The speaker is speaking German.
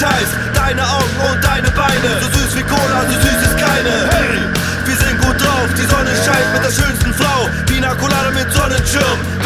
Scheiß, deine Augen und deine Beine. So süß wie Cola, so süß ist keine. Hey, wir sind gut drauf, die Sonne scheint mit der schönsten Frau. Pina Colada mit Sonnenschirm,